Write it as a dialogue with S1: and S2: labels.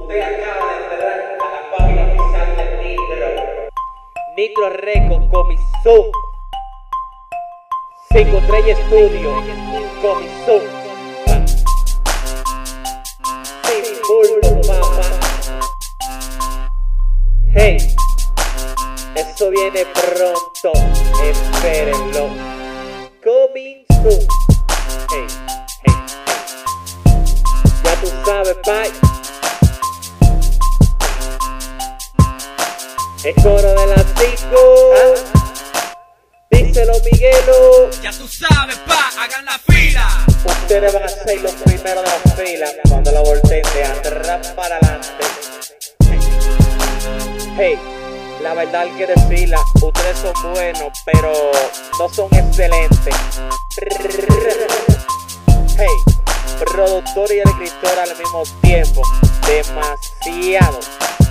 S1: Usted acaba de entrar a la página oficial de Nitro Records, Comizón 53 Studio, Comizón sin bulto, mamá. Hey, eso viene pronto, espérenlo. Coming soon. Hey, hey, hey. Ya tú sabes, bye. El coro de las 5. Díselo, Miguelo.
S2: Ya tú sabes, pa, hagan la fila.
S1: Ustedes van a ser los primeros de la fila cuando lo volteen de atrás para adelante. Hey, la verdad hay que decirla, ustedes son buenos, pero no son excelentes. Hey, productor y el escritor al mismo tiempo, demasiado.